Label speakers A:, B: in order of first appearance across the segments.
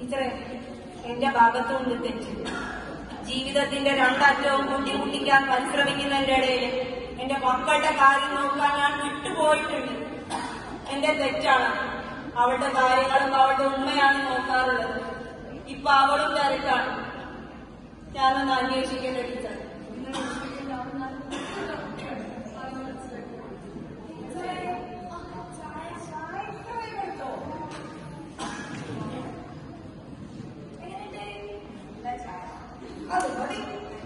A: ടീച്ചറെ, എന്റെ ഭാഗത്തുകൊണ്ട് തെറ്റ്. ജീവിതത്തിന്റെ രണ്ടറ്റവും കൂട്ടിമുട്ടിക്കാൻ പരിശ്രമിക്കുന്നതിന്റെ ഇടയിൽ എന്റെ മക്കളുടെ കാര്യം നോക്കാൻ ഞാൻ വിട്ടുപോയിട്ടുണ്ട്. എന്റെ തെറ്റാണ്. അവളുടെ കാര്യങ്ങളും അവളുടെ ഉമ്മയാണ് നോക്കാറുള്ളത്. ഇപ്പൊ അവളും തിരക്കാണ്. ഞാനൊന്ന് അന്വേഷിക്കേണ്ട ടീച്ചർ.
B: അത് മതി.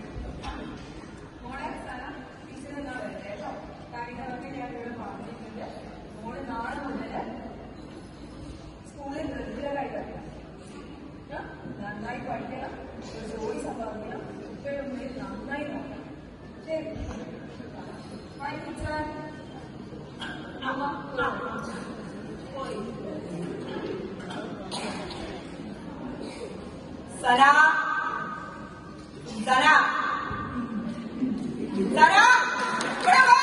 B: മോളെ സ്ഥലം ടീച്ചർ എന്നാ വരുന്നത് കേട്ടോ. കാര്യങ്ങളൊക്കെ ഞാൻ ഇവിടെ പറഞ്ഞിട്ടുണ്ട്. മോള് നാളെ മുതൽ സ്കൂളിൽ റെഗുലറായിട്ട് വരണം. നന്നായി പഠിക്കണം, ഒരു ജോലി സമ്പാദിക്കണം, കുട്ടികളുടെ മുന്നിൽ നന്നായി നോക്കണം. ശരി. Hi teacher.
A: സന, സന, സന, ഇവിടെ വാ.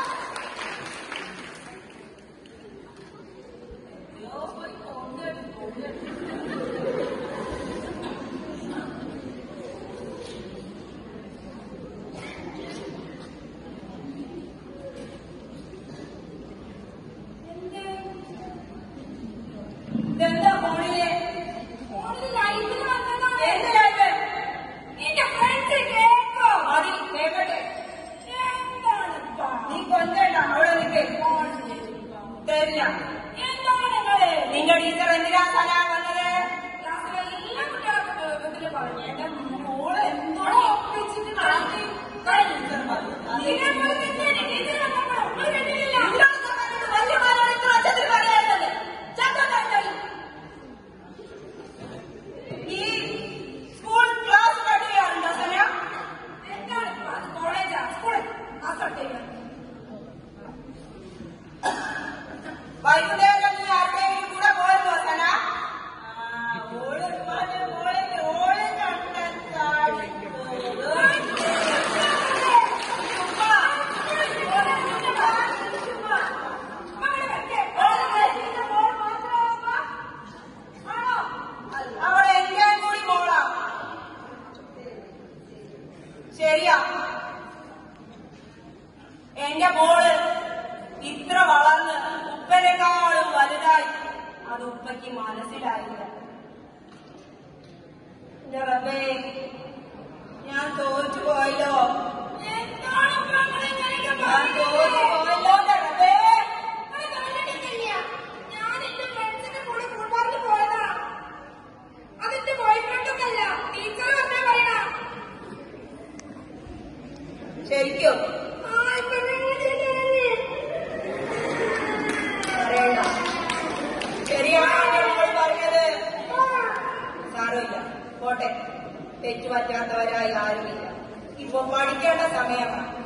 A: ഇതെന്താ ഫോണിലെ ലൈറ്റിന് വന്നതാണ്. എന്ത് ലൈറ്റ്? എന്റെ ഫ്രണ്ട്സ് കേൾക്കോ? മതി, കേൾക്കട്ടെ. നീ കൊല്ലണ്ട, അവിടെ നിൽക്കേ. തരില്ല. എന്താണ് നിങ്ങള്? നിന്റെ ടീച്ചർ എന്തിനാ സന വന്നത്? ക്ലാസ്സിലെ എല്ലാ കുട്ടികളെ പറഞ്ഞു. എന്റെ മോള് എന്തോടെ ഒപ്പിച്ചിട്ട് ടീച്ചർ പറഞ്ഞു. വലിയ മാനോട് അച്ഛത്തിൽ പറയാറുള്ളത് ഈ സ്കൂൾ ക്ലാസ് കട്ട് ചെയ്യാറുണ്ടോ സന? എന്താണ് കോളേജാ? സ്കൂൾ ക്ലാസ് കട്ട് ചെയ്യാൻ വൈകുന്നേരം നീ ആരുടെയും കൂടെ പോരുന്നോ സന? ഓള് അവിടെ എന്റെ കൂടി മോളാ. ശരിയാ, എന്റെ മോള് ഇത്ര വളർന്ന് ഉപ്പനേക്കാളും വലുതായി. അത് ഉപ്പയ്ക്ക് മനസ്സിലായില്ല. എന്റെ റബ്ബേ, ഞാൻ തോറ്റുപോയല്ലോ. ഞാൻ തോറ്റുപോയല്ലോ റബ്ബേ. ഞാൻ എന്റെ ഫ്രണ്ട്സിന്റെ കൂടെ കൂട്ടാറിന് പോയതാ. അതെന്റെ ബോയ്ഫ്രണ്ടൊന്നല്ല, ടീച്ചർ പറഞ്ഞാ പറയണ. ശരിക്കും പറയണ്ട. ശരിയാണ് നമ്മൾ പറഞ്ഞത്. സാരമില്ല, പോട്ടെ. തെറ്റുപറ്റാത്തവരായി ആരുമില്ല. ഇപ്പൊ പഠിക്കേണ്ട സമയമാണ്.